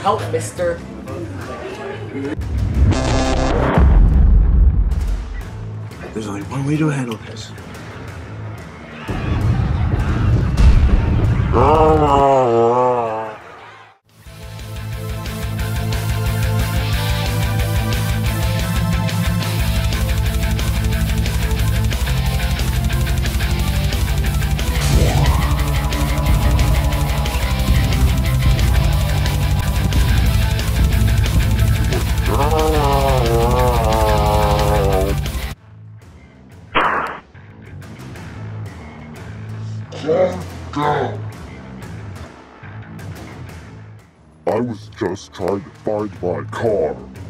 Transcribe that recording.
help, mister? There's only one way to handle this. Calm down. I was just trying to find my car.